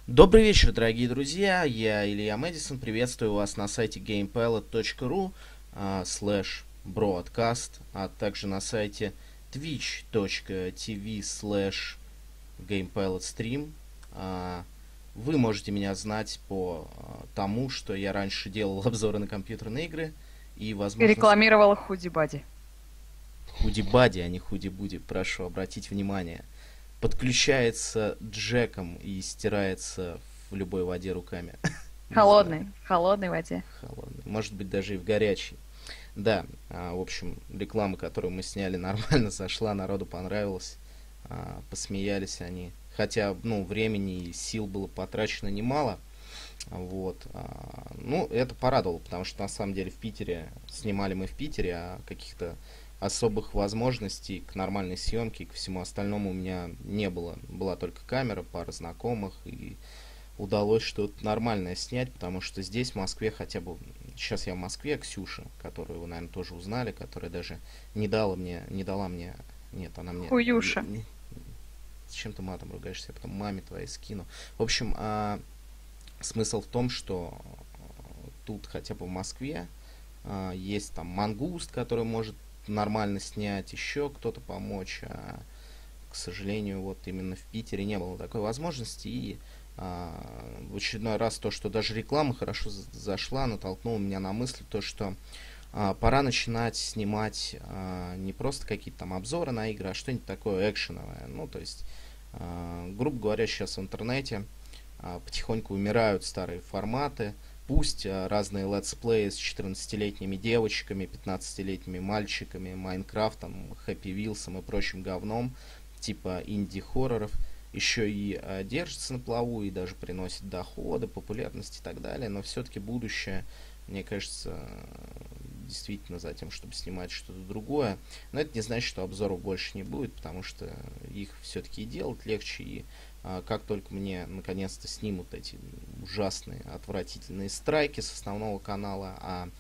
Добрый вечер, дорогие друзья, я Илья Мэдисон, приветствую вас на сайте gamepalette.ru /broadcast, а также на сайте twitch.tv/gamepalette Вы можете меня знать по тому, что я раньше делал обзоры на компьютерные игры и, И возможно, рекламировала Худи Бади. худи-бади, а не худи-буди, прошу обратить внимание. Подключается джеком и стирается в любой воде руками. Не знаю, В холодной воде. холодный. Может быть, даже и в горячей. Да, в общем, реклама, которую мы сняли, нормально зашла, народу понравилось. Посмеялись они. Хотя, ну, времени и сил было потрачено немало. Вот. Ну, это порадовало, потому что на самом деле в Питере, снимали мы в Питере, а каких-то особых возможностей к нормальной съемке и к всему остальному у меня не было. Была только камера, пара знакомых, и удалось что-то нормальное снять, потому что здесь, в Москве, хотя бы... Сейчас я в Москве, Ксюша, которую вы, наверное, тоже узнали, которая даже не дала мне... Нет, она мне... Хуюша. С чем ты матом ругаешься, я потом маме твоей скину. В общем, смысл в том, что тут хотя бы в Москве есть там мангуст, который может нормально снять, еще кто-то помочь. К сожалению, вот именно в Питере не было такой возможности. И в очередной раз то, что даже реклама хорошо зашла, натолкнула меня на мысль, то, что пора начинать снимать не просто какие-то там обзоры на игры, а что-нибудь такое экшеновое. Ну, то есть, грубо говоря, сейчас в интернете потихоньку умирают старые форматы. Пусть разные летсплеи с 14-летними девочками, 15-летними мальчиками, Майнкрафтом, Хэппи Вилсом и прочим говном, типа инди-хорроров, еще и держится на плаву и даже приносит доходы, популярность и так далее, но все-таки будущее, мне кажется, действительно за тем, чтобы снимать что-то другое. Но это не значит, что обзоров больше не будет, потому что их все-таки и делать легче, и как только мне наконец-то снимут эти ужасные, отвратительные страйки с основного канала,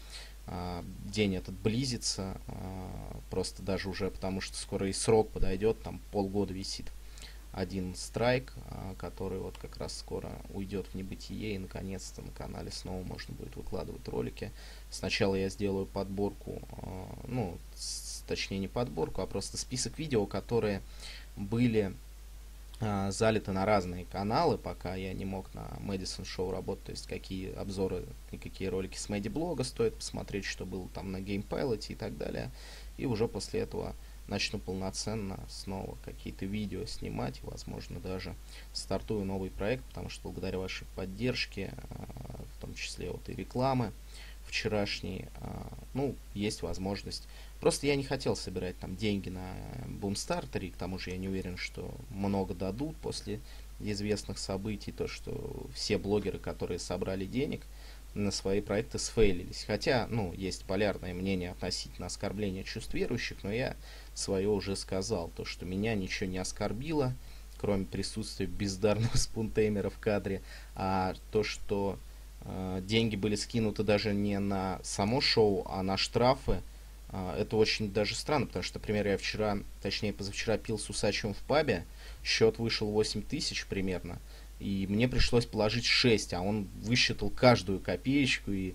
день этот близится, просто даже уже потому, что скоро и срок подойдет, там полгода висит один страйк, который вот как раз скоро уйдет в небытие, и наконец-то на канале снова можно будет выкладывать ролики. Сначала я сделаю подборку, ну, точнее не подборку, а просто список видео, которые были залиты на разные каналы, пока я не мог на Мэдисон Шоу работать, то есть какие обзоры и какие ролики с Мэди Блога стоит посмотреть, что было там на GamePilot и так далее. И уже после этого начну полноценно снова какие-то видео снимать, возможно, даже стартую новый проект, потому что благодаря вашей поддержке, в том числе вот и рекламы вчерашней, ну, есть возможность. Просто я не хотел собирать там деньги на Бумстартере, к тому же я не уверен, что много дадут после известных событий, то, что все блогеры, которые собрали денег на свои проекты, сфейлились. Хотя, ну, есть полярное мнение относительно оскорбления чувств верующих, но я свое уже сказал, то, что меня ничего не оскорбило, кроме присутствия бездарного спунтеймера в кадре, а то, что деньги были скинуты даже не на само шоу, а на штрафы, это очень даже странно, потому что, например, я вчера, точнее позавчера пил с усачем в пабе, счет вышел 8 тысяч примерно, и мне пришлось положить 6, а он высчитал каждую копеечку, и,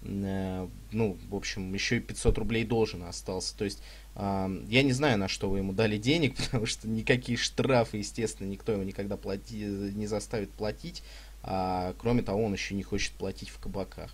ну, в общем, еще и 500 рублей должен остался. То есть, я не знаю, на что вы ему дали денег, потому что никакие штрафы, естественно, никто его никогда не заставит платить, а кроме того, он еще не хочет платить в кабаках.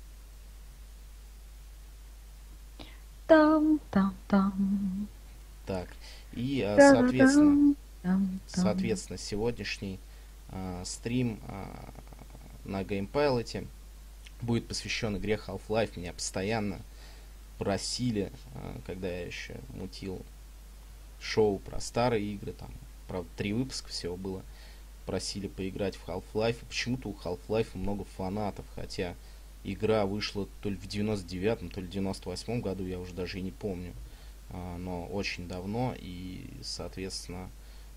Там-там-там. Так, и, Та-да-дам, там-там. соответственно, сегодняшний стрим на GamePilot будет посвящен игре Half-Life. Меня постоянно просили, когда я еще мутил шоу про старые игры, там, правда, 3 выпуска всего было, просили поиграть в Half-Life. И почему-то у Half-Life много фанатов, хотя игра вышла то ли в 99-м, то ли в 98-м году, я уже даже и не помню, но очень давно, и, соответственно,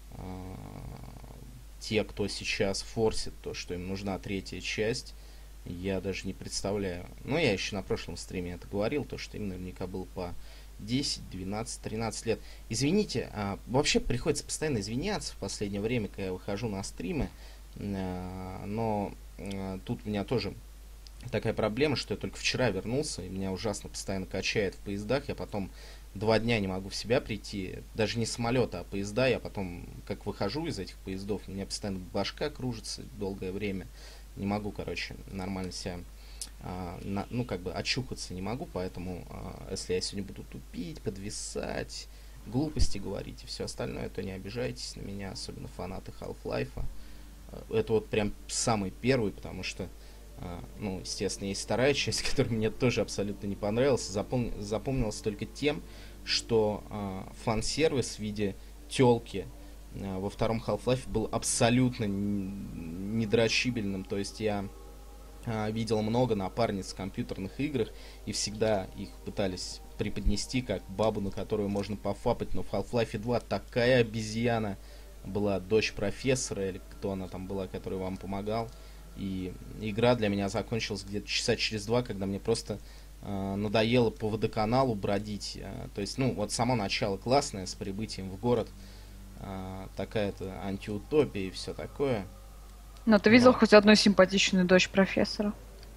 те, кто сейчас форсит то, что им нужна третья часть, я даже не представляю. Ну, я еще на прошлом стриме это говорил, то, что им наверняка было по 10, 12, 13 лет. Извините, вообще приходится постоянно извиняться в последнее время, когда я выхожу на стримы. Но тут у меня тоже такая проблема, что я только вчера вернулся, и меня ужасно постоянно качает в поездах. Я потом 2 дня не могу в себя прийти, даже не самолета, а поезда. Я потом, как выхожу из этих поездов, у меня постоянно башка кружится долгое время. Не могу, короче, нормально себя, ну, как бы очухаться не могу, поэтому, если я сегодня буду тупить, подвисать, глупости говорить и все остальное, то не обижайтесь на меня, особенно фанаты Half-Life. Это вот прям самый первый, потому что, ну, естественно, есть вторая часть, которая мне тоже абсолютно не понравилась. Запомнилась только тем, что фан-сервис в виде телки во втором Half-Life был абсолютно недрочибельным. То есть я видел много напарниц в компьютерных играх, и всегда их пытались преподнести как бабу, на которую можно пофапать, но в Half-Life 2 такая обезьяна была, дочь профессора, или кто она там была, который вам помогал. И игра для меня закончилась где-то часа через 2, когда мне просто надоело по водоканалу бродить. То есть, ну, вот само начало классное, с прибытием в город, такая-то антиутопия и все такое. Но ты видел хоть одну симпатичную дочь профессора?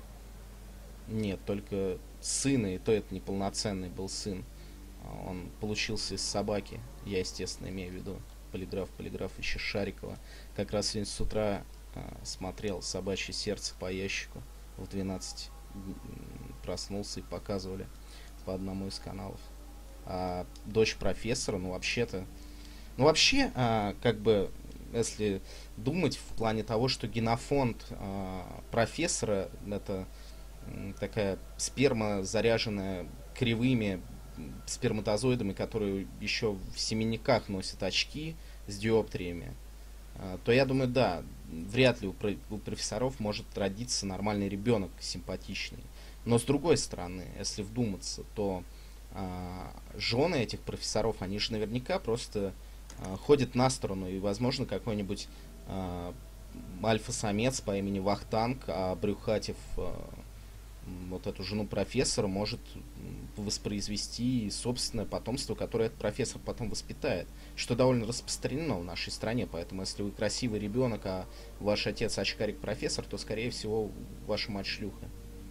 Нет, только сына, и то это неполноценный был сын. Он получился из собаки. Я, естественно, имею в виду полиграф еще Шарикова. Как раз сегодня с утра смотрел «Собачье сердце» по ящику. В 12 проснулся и показывали по одному из каналов. А дочь профессора, ну, вообще-то... Ну, вообще, как бы, если думать в плане того, что генофонд профессора — это такая сперма, заряженная кривыми сперматозоидами, которые еще в семенниках носят очки с диоптриями, то я думаю, да, вряд ли у профессоров может родиться нормальный ребенок, симпатичный. Но с другой стороны, если вдуматься, то жены этих профессоров, они же наверняка просто ходят на сторону, и, возможно, какой-нибудь альфа-самец по имени Вахтанг, обрюхатив вот эту жену профессора, может воспроизвести собственное потомство, которое этот профессор потом воспитает, что довольно распространено в нашей стране. Поэтому, если вы красивый ребенок, а ваш отец очкарик-профессор, то, скорее всего, ваша мать шлюха.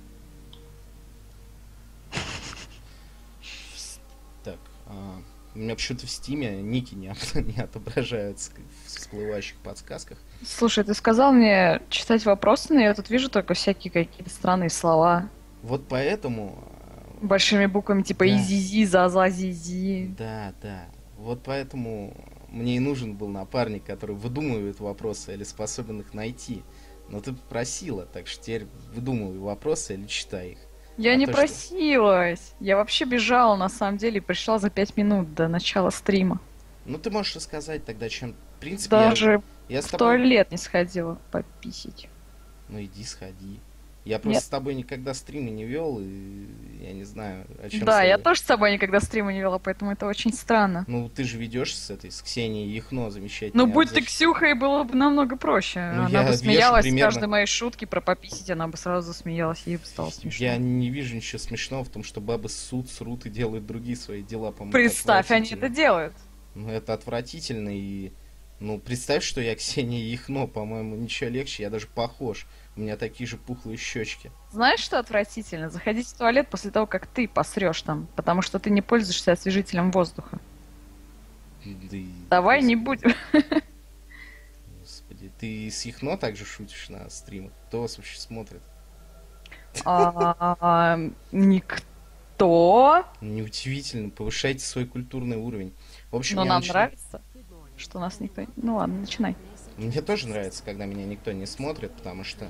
Так, у меня почему-то в Стиме ники не отображаются в всплывающих подсказках. Слушай, ты сказал мне читать вопросы, но я тут вижу только всякие какие-то странные слова. Вот поэтому... Большими буквами, типа да. изи-зи, за-за-зи-зи. Да, да. Вот поэтому мне и нужен был напарник, который выдумывает вопросы или способен их найти. Но ты просила, так что теперь выдумывай вопросы или читай их. Я не просилась. Я вообще бежала, на самом деле, и пришла за 5 минут до начала стрима. Ну, ты можешь рассказать тогда, чем... В принципе, даже я с в тобой... туалет не сходила пописить. Ну, иди сходи. Я просто с тобой никогда стримы не вел, и я не знаю, о чем. Да, я тоже с тобой никогда стримы не вела, поэтому это очень странно. Ну, ты же ведешь с Ксенией Яхно, замечательно. Ну, будь ты Ксюхой, было бы намного проще. Ну, она бы смеялась примерно... с каждой моей шутки про пописить, она бы сразу засмеялась, ей бы стало смешно. Я не вижу ничего смешного в том, что бабы срут и делают другие свои дела, по-моему. Представь, они это делают. Ну, это отвратительно, и... Ну, представь, что я Ксения Яхно, по-моему, ничего легче, я даже похож. У меня такие же пухлые щечки. Знаешь, что отвратительно? Заходить в туалет после того, как ты посрешь там, потому что ты не пользуешься освежителем воздуха. Да и... Давай не будем. Господи, ты с Яхно также шутишь на стримах? Кто вас вообще смотрит? Никто. Неудивительно, повышайте свой культурный уровень. В общем, но нам нравится, что нас никто... Ну ладно, начинай. Мне тоже нравится, когда меня никто не смотрит, потому что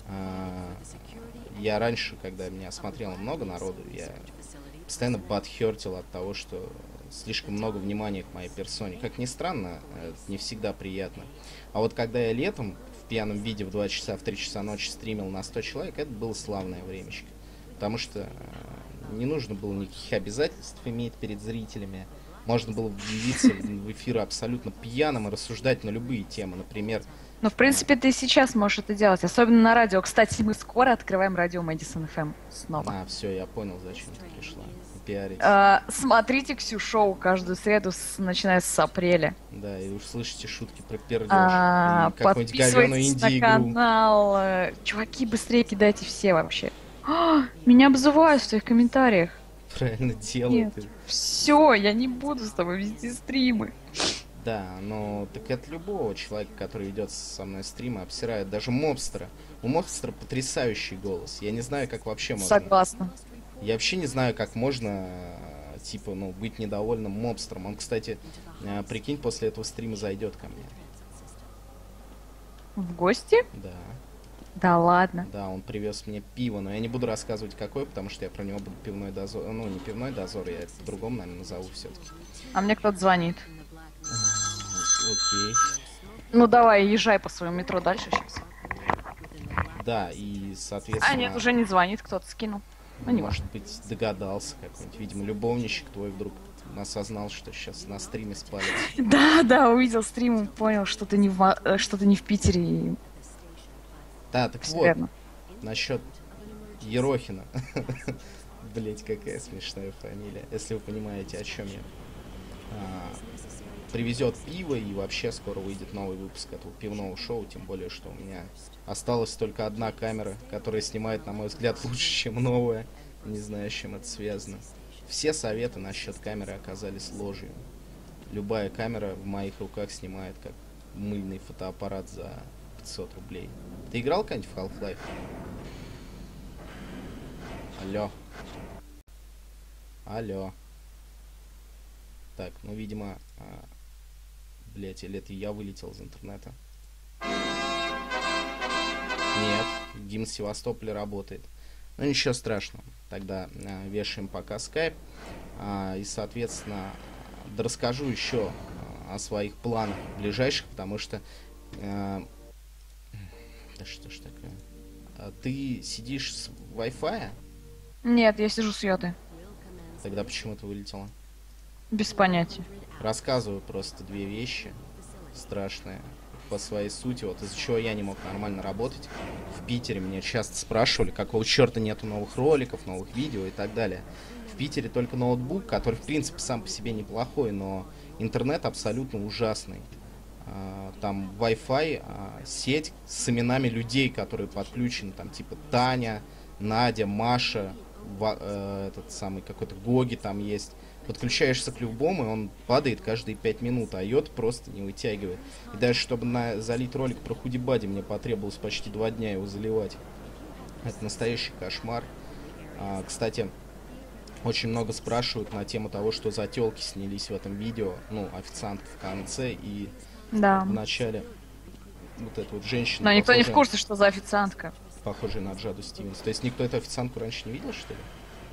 я раньше, когда меня смотрело много народу, я постоянно бадхертил от того, что слишком много внимания к моей персоне. Как ни странно, это не всегда приятно. А вот когда я летом в пьяном виде в 2 часа, в 3 часа ночи стримил на 100 человек, это было славное времечко. Потому что не нужно было никаких обязательств иметь перед зрителями. Можно было явиться в эфир абсолютно пьяным и рассуждать на любые темы, например... Ну, в принципе, ты сейчас можешь это делать, особенно на радио. Кстати, мы скоро открываем радио Мэдисон FM снова. Все, я понял, зачем ты пришла. пропиарить. Смотрите Ксю-шоу каждую среду, начиная с апреля. Да, и уж слышите шутки про пердеж. И какую-нибудь говёную Подписывайтесь на инди-игру. канал. Чуваки, быстрее кидайте все вообще. Меня обзывают в твоих комментариях. Правильно делают. Нет. Все, я не буду с тобой вести стримы. Да, но так это любого человека, который ведет со мной стримы, обсирает. Даже Мобстера. У Мобстера потрясающий голос. Я не знаю, как вообще можно. Согласна. Я вообще не знаю, как можно, типа, ну, быть недовольным Мобстером. Он, кстати, прикинь, после этого стрима зайдет ко мне. В гости? Да. Да ладно. Да, он привез мне пиво, но я не буду рассказывать какое, потому что я про него буду пивной дозор. Ну, не пивной дозор, я это по-другому, наверное, назову все-таки. А мне кто-то звонит. Окей. Ну давай, езжай по своему метро дальше сейчас. Да, и, соответственно... А нет, уже не звонит, кто-то скинул. Ну, не может быть, догадался какой-нибудь. Видимо, любовничек твой вдруг осознал, что сейчас на стриме спалится. Да, увидел стрим и понял, что ты не в Питере. И... Да, так вот, верно. насчет Ерохина. Блять, какая смешная фамилия. Если вы понимаете, о чем я. Привезет пиво, и вообще скоро выйдет новый выпуск этого пивного шоу, тем более, что у меня осталась только одна камера, которая снимает, на мой взгляд, лучше, чем новая. Не знаю, с чем это связано. Все советы насчет камеры оказались ложью. Любая камера в моих руках снимает как мыльный фотоаппарат за 500 рублей. Ты играл когда-нибудь в Half-Life? Алло. Алло. Так, ну, видимо... Блять, или это я вылетел из интернета? Нет, гимн Севастополя работает. Ну, ничего страшного. Тогда вешаем пока скайп. И, соответственно, да расскажу еще о своих планах ближайших, потому что... Да что ж такое? Ты сидишь с Wi-Fi? Нет, я сижу с йоты. Тогда почему ты вылетела? Без понятия. Рассказываю просто две вещи страшные по своей сути, вот из-за чего я не мог нормально работать. В Питере меня часто спрашивали, какого черта нету новых роликов, новых видео и так далее. В Питере только ноутбук, который в принципе сам по себе неплохой, но интернет абсолютно ужасный. Там Wi-Fi, сеть с именами людей, которые подключены, там типа Таня, Надя, Маша, этот самый какой-то Гоги там есть. Подключаешься к любому, и он падает каждые 5 минут, а йод просто не вытягивает. И даже чтобы залить ролик про Худибади, мне потребовалось почти 2 дня его заливать. Это настоящий кошмар. Кстати, очень много спрашивают на тему того, что за тёлки снялись в этом видео. Ну, официантка в конце и да. в начале вот эта вот женщина. Но никто не в курсе, что за официантка. Похожая на Джаду Стивенс. То есть никто эту официантку раньше не видел, что ли?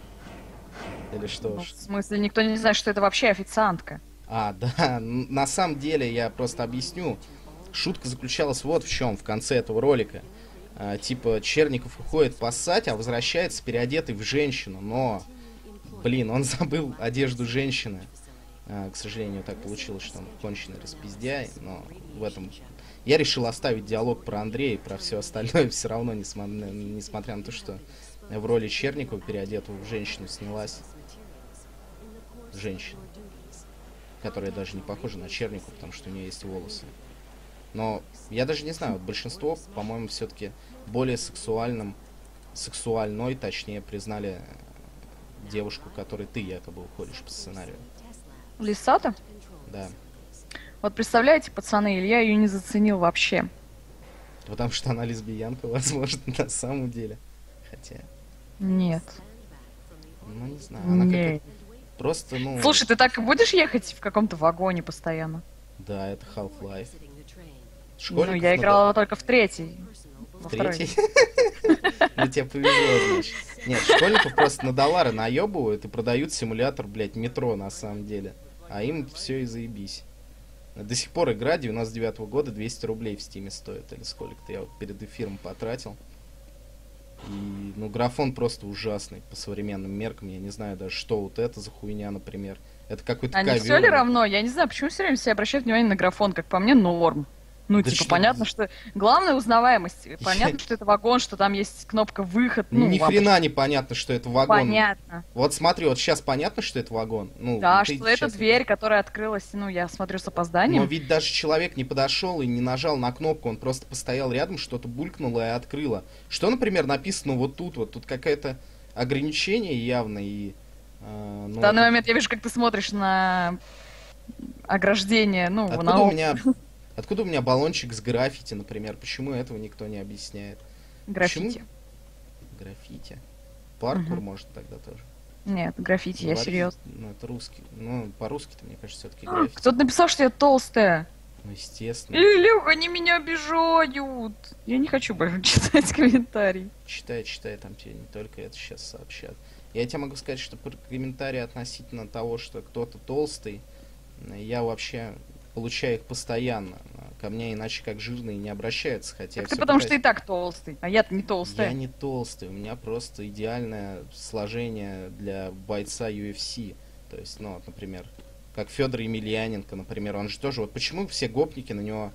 Или что? Ну, в смысле, никто не знает, что это вообще официантка. Да, на самом деле, я просто объясню. Шутка заключалась вот в чем в конце этого ролика. Типа, Черников уходит поссать, а возвращается переодетый в женщину. Но, блин, он забыл одежду женщины. К сожалению, так получилось, что он конченый распиздяй. Но в этом... Я решил оставить диалог про Андрея и про все остальное. Все равно, несмотря на то, что в роли Черникова, переодетого в женщину, снялась женщина, которая даже не похожа на Черникову, потому что у нее есть волосы. Но я даже не знаю, вот большинство, по-моему, все-таки более сексуальной, точнее, признали девушку, которой ты якобы уходишь по сценарию. Лисата? Да. Вот представляете, пацаны, Илья ее не заценил вообще. Потому что она лесбиянка, возможно, на самом деле. Хотя... Нет. Ну, не знаю, она как-то просто, ну... Слушай, ты так и будешь ехать в каком-то вагоне постоянно? Да, это Half-Life. Ну, я играла только в третий. В третий? Ну, тебе повезло, значит. Нет, школьников просто на доллары наебывают и продают симулятор, блядь, метро, на самом деле. А им все и заебись. До сих пор игра 99-го года 200 рублей в Стиме стоит. Или сколько-то я вот перед эфиром потратил. И, ну, графон просто ужасный по современным меркам. Я не знаю даже, что вот это за хуйня, например. Это какой-то ковер. А не все ли равно? Я не знаю, почему все время все обращают внимание на графон. Как по мне, норм. Ну, Да типа, что... понятно, что... Главная узнаваемость. Я... Понятно, что это вагон, что там есть кнопка «выход». Ну, Ни обычно. хрена не понятно, что это вагон. Понятно. Вот смотри, вот сейчас понятно, что это вагон. Ну, Да, ты что это сейчас... дверь, которая открылась, ну, я смотрю с Но опозданием. ведь даже человек не подошел и не нажал на кнопку, он просто постоял рядом, что-то булькнуло и открыло. Что, например, написано вот тут? Вот тут какое-то ограничение явно и... В ну, данный это... момент я вижу, как ты смотришь на ограждение, ну, Откуда на у окна меня... Откуда у меня баллончик с граффити, например? Почему этого никто не объясняет? Почему граффити. граффити? Паркур, Мгм. может, тогда тоже. Нет, граффити, я Говорить, серьезно. ну, это русский. Ну, по-русски-то, мне кажется, все-таки граффити. Кто-то написал, что я толстая. Ну, естественно. Илюха, они меня обижают. Я не хочу больше читать комментарии. Читай, читай, там тебе не только это сейчас сообщат. Я тебе могу сказать, что про комментарии относительно того, что кто-то толстый, я вообще получаю их постоянно. Ко мне иначе как жирные не обращаются, хотя я Так ты все потому что пытаюсь... и так толстый, а я-то не Я толстая. не толстый, у меня просто идеальное сложение для бойца UFC. То есть, ну, вот, например, как Федор Емельяненко, например, он же тоже... Вот почему все гопники на него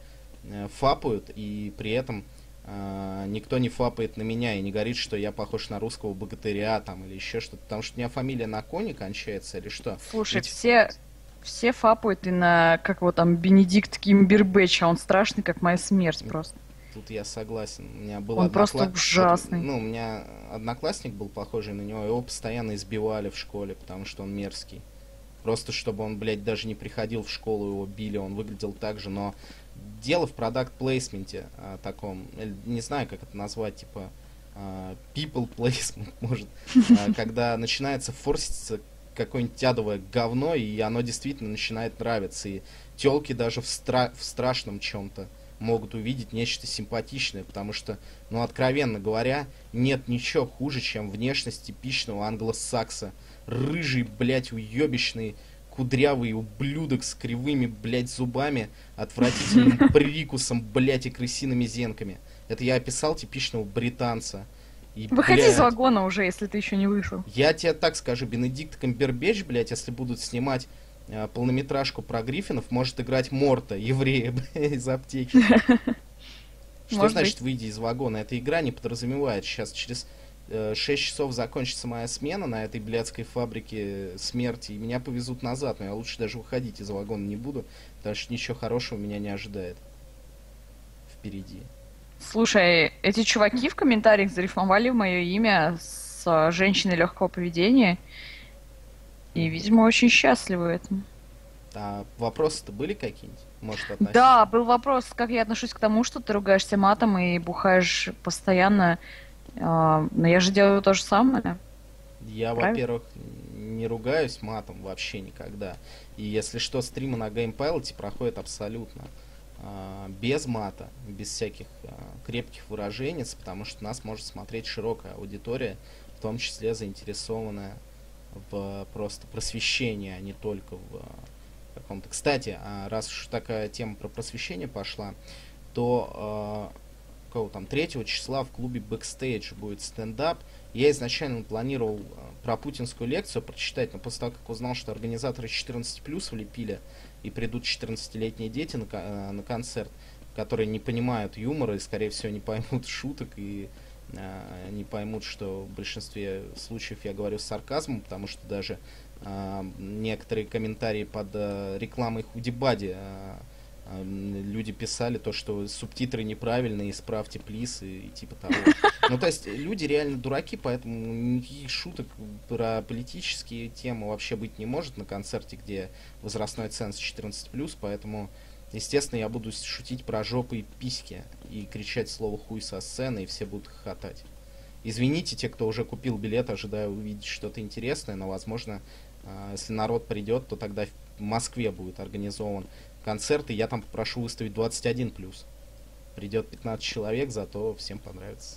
фапают, и при этом никто не фапает на меня и не говорит, что я похож на русского богатыря там или еще что-то. Потому что у меня фамилия на коне кончается или что? Слушай, Ведь все фапают и на, как его там, Бенедикт Кимбербэтч, а он страшный, как моя смерть просто. тут я согласен. У меня был Он просто ужасный. ну, у меня одноклассник был похожий на него, его постоянно избивали в школе, потому что он мерзкий. Просто чтобы он, блядь, даже не приходил в школу, его били, он выглядел так же, но дело в продакт-плейсменте таком, не знаю, как это назвать, типа people placement, может, когда начинается форситься какое-нибудь адовое говно, и оно действительно начинает нравиться, и телки даже в страшном чем-то могут увидеть нечто симпатичное, потому что, ну, откровенно говоря, нет ничего хуже, чем внешность типичного англосакса. Рыжий, блядь, уебищный, кудрявый ублюдок с кривыми, блядь, зубами, отвратительным прикусом, блядь, и крысиными зенками. Это я описал типичного британца. И, Выходи из блядь, вагона уже, если ты еще не вышел. я тебе так скажу, Бенедикт Камбербэтч, блядь, если будут снимать полнометражку про Гриффинов, может играть Морта, еврея, блядь, из аптеки. Что Может значит быть. выйди из вагона? Эта игра не подразумевает. Сейчас через 6 часов закончится моя смена на этой блядской фабрике смерти, и меня повезут назад, но я лучше даже выходить из вагона не буду, потому что ничего хорошего меня не ожидает впереди. Слушай, эти чуваки в комментариях зарифмовали мое имя с женщиной легкого поведения. И, видимо, очень счастливы этому. А вопросы-то были какие-нибудь? Может, относительно? Да, был вопрос, как я отношусь к тому, что ты ругаешься матом и бухаешь постоянно. Но я же делаю то же самое. Я, Правильно? во-первых, не ругаюсь матом вообще никогда. И если что, стримы на Game Pilot проходят абсолютно без мата, без всяких крепких выраженец, потому что нас может смотреть широкая аудитория, в том числе заинтересованная в просто просвещении, а не только в каком-то... Кстати, раз уж такая тема про просвещение пошла, то какого там 3 числа в клубе Backstage будет стендап. Я изначально планировал про путинскую лекцию прочитать, но после того, как узнал, что организаторы 14+ влепили и придут 14-летние дети на концерт, которые не понимают юмора и, скорее всего, не поймут шуток и не поймут, что в большинстве случаев я говорю с сарказмом, потому что даже некоторые комментарии под рекламой Худибади люди писали то, что субтитры неправильные, исправьте, плиз, и типа того. Ну, то есть, люди реально дураки, поэтому никаких шуток про политические темы вообще быть не может на концерте, где возрастной ценз 14+, поэтому, естественно, я буду шутить про жопы и письки, и кричать слово хуй со сцены, и все будут хохотать. Извините, те, кто уже купил билет, ожидаю увидеть что-то интересное, но, возможно, если народ придет, то тогда в Москве будет организован концерт, и я там попрошу выставить 21+. Придет 15 человек, зато всем понравится.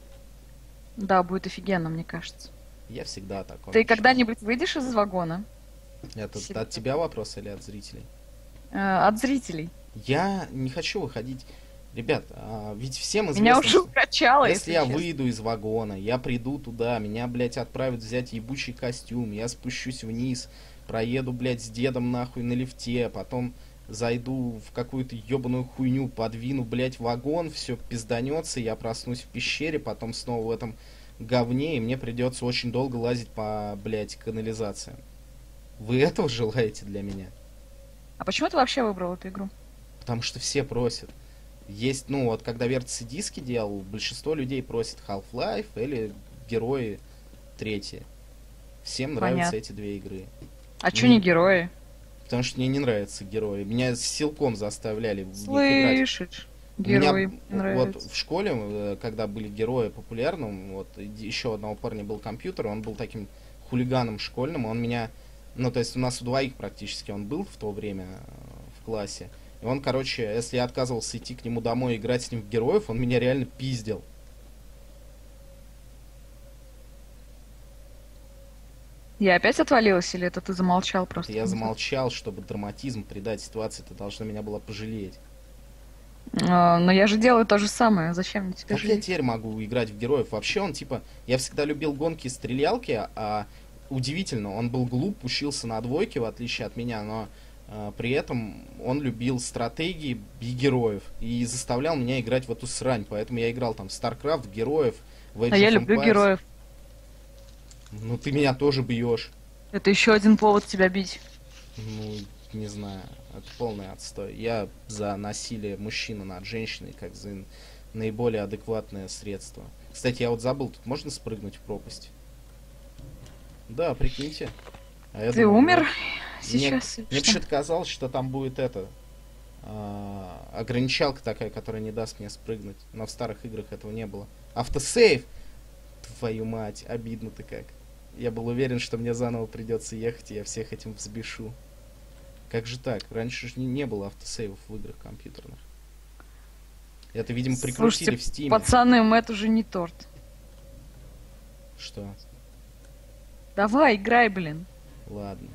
Да, будет офигенно, мне кажется. Я всегда такой. Ты когда-нибудь выйдешь из вагона? Это от тебя вопрос или от зрителей? От зрителей. Я не хочу выходить. Ребят, ведь всем известно, Меня уже укачало, если я честно. выйду из вагона, я приду туда, меня, блядь, отправят взять ебучий костюм, я спущусь вниз, проеду, блядь, с дедом нахуй на лифте, потом зайду в какую-то ебаную хуйню, подвину, блядь, вагон, все пизданется, я проснусь в пещере, потом снова в этом говне, и мне придется очень долго лазить по, блядь, канализациям. Вы этого желаете для меня? А почему ты вообще выбрал эту игру? Потому что все просят. Есть, ну, вот когда Vertice диски делал, большинство людей просит Half-Life или Герои третьи. Всем нравятся Понятно. эти две игры. А чё не герои? Потому что мне не нравятся герои. Меня силком заставляли в них играть. Слышишь? У меня Герои мне вот нравятся. в школе, когда были герои популярным, вот еще одного парня был компьютер, он был таким хулиганом школьным, он меня, ну то есть у нас у двоих практически он был в то время в классе, и он, короче, если я отказывался идти к нему домой и играть с ним в героев, он меня реально пиздил. Я опять отвалилась, или это ты замолчал Это просто? я замолчал, чтобы драматизм придать ситуации, ты должна меня была пожалеть. Но я же делаю то же самое. Зачем мне тебя Как я жалеть? теперь могу играть в героев? Вообще он типа... Я всегда любил гонки и стрелялки, а удивительно, он был глуп, учился на двойке, в отличие от меня, но при этом он любил стратегии и героев. И заставлял меня играть в эту срань. Поэтому я играл там в StarCraft, героев, в А Age я of люблю Empires. героев. Ну ты меня тоже бьешь. Это еще один повод тебя бить. Ну, не знаю. Это полный отстой. Я за насилие мужчины над женщиной, как за наиболее адекватное средство. Кстати, я вот забыл, тут можно спрыгнуть в пропасть? Да, прикиньте. А я Ты думал, умер нет. Мне, сейчас? Или мне что? почему-то казалось, что там будет это... ограничалка такая, которая не даст мне спрыгнуть. Но в старых играх этого не было. Автосейв! Твою мать, обидно-то как. Я был уверен, что мне заново придется ехать, и я всех этим взбешу. Как же так? Раньше же не было автосейвов в играх компьютерных. Это, видимо, прикрутили Слушайте, в Стиме. пацаны, это уже не торт. Что? Давай, играй, блин. Ладно.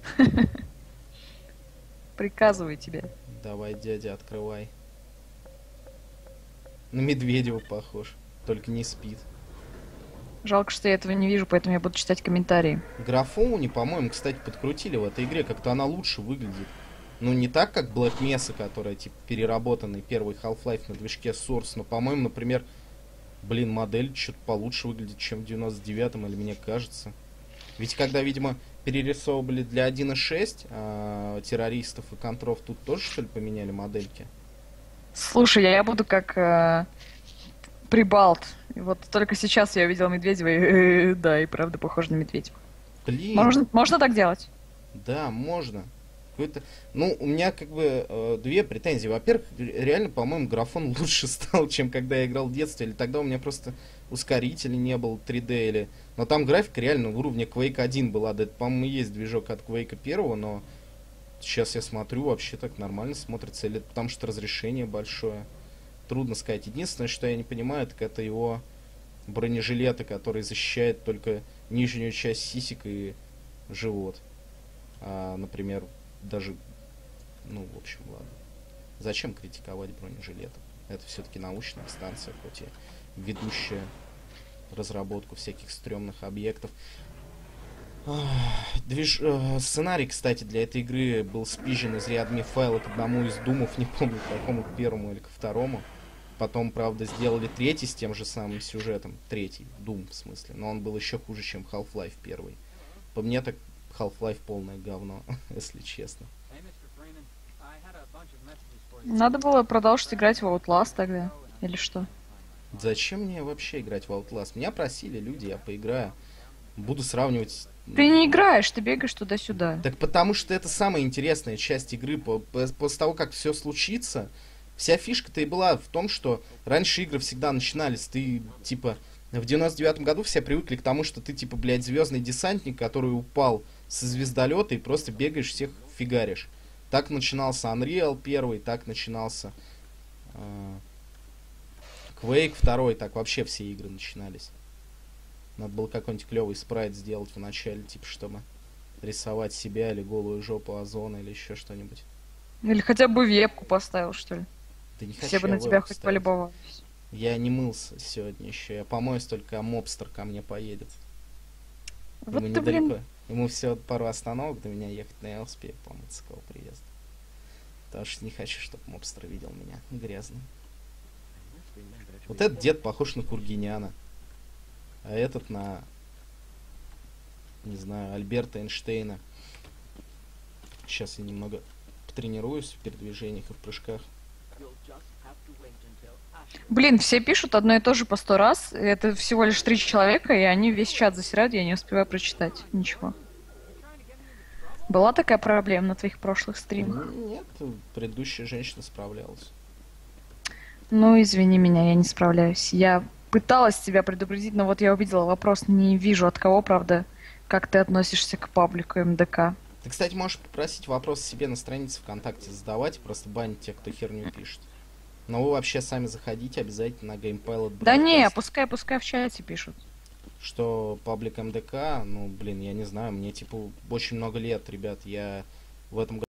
Приказываю тебе. Давай, дядя, открывай. На Медведева похож. Только не спит. Жалко, что я этого не вижу, поэтому я буду читать комментарии. Графоуни, по-моему, кстати, подкрутили в этой игре. Как-то она лучше выглядит. Ну, не так, как Black Mesa, которая, типа, переработанный первый Half-Life на движке Source. Но, по-моему, например, блин, модель что-то получше выглядит, чем в 99-м, или мне кажется. Ведь когда, видимо, перерисовывали для 1.6 террористов и контров, тут тоже, что ли, поменяли модельки? Слушай, я буду как Прибалт. И вот только сейчас я увидела Медведева, и да, и правда похож на Медведева. Блин, Можно так делать? да, можно. Какой-то... Ну, у меня как бы две претензии. Во-первых, реально, по-моему, графон лучше стал, чем когда я играл в детстве. Или тогда у меня просто ускорителей не было 3D. Или... Но там графика реально уровня Quake 1 была. Да, это, по-моему, и есть движок от Quake 1, но сейчас я смотрю, вообще так нормально смотрится. Или потому что разрешение большое. Трудно сказать. Единственное, что я не понимаю, так это его бронежилеты, который защищает только нижнюю часть сисек и живот. Например, даже, ну, в общем, ладно. Зачем критиковать бронежилеты? Это все-таки научная станция, хоть и ведущая разработку всяких стрёмных объектов. Сценарий, кстати, для этой игры был спизжен из реадми файла к одному из думов, не помню, к какому, к первому или к второму. Потом, правда, сделали третий с тем же самым сюжетом. Третий, Doom в смысле. Но он был еще хуже, чем Half-Life первый. По мне так Half-Life полное говно, если честно. Надо было продолжить играть в Outlast тогда. Или что? Зачем мне вообще играть в Outlast? Меня просили люди, я поиграю. Буду сравнивать... Ты не играешь, ты бегаешь туда-сюда. Так потому что это самая интересная часть игры. После того, как все случится, вся фишка-то и была в том, что раньше игры всегда начинались. Ты, типа, в 99-м году все привыкли к тому, что ты, типа, блядь, звездный десантник, который упал со звездолета и просто бегаешь, всех фигаришь. Так начинался Unreal 1, так начинался Quake 2, так вообще все игры начинались. Надо было какой-нибудь клевый спрайт сделать в начале, типа, чтобы рисовать себя или голую жопу Озона или еще что-нибудь. Или хотя бы вебку поставил, что ли. Да не хочу Все бы я на тебя вебку хоть ставить. полюбовались. Я не мылся сегодня еще. Я помоюсь, только мобстер ко мне поедет. Вот Ему ты, блин, недалеко. Ему всего пару остановок до меня ехать, но я успею помыться к его приезду. Потому что не хочу, чтобы мобстер видел меня грязным. Вот этот дед похож на Кургиняна. А этот на, не знаю, Альберта Эйнштейна. Сейчас я немного потренируюсь в передвижениях и в прыжках. Блин, все пишут одно и то же по 100 раз. Это всего лишь 3 человека, и они весь чат засирают, я не успеваю прочитать ничего. Была такая проблема на твоих прошлых стримах? Нет, предыдущая женщина справлялась. Ну, извини меня, я не справляюсь. Я пыталась тебя предупредить, но вот я увидела вопрос, не вижу от кого, правда, как ты относишься к паблику МДК. Ты, кстати, можешь попросить вопрос себе на странице ВКонтакте задавать, просто банить тех, кто херню пишет. Но вы вообще сами заходите обязательно на GamePilot. Да не, пускай в чате пишут. Что паблик МДК, ну, блин, я не знаю, мне, типа, очень много лет, ребят, я в этом году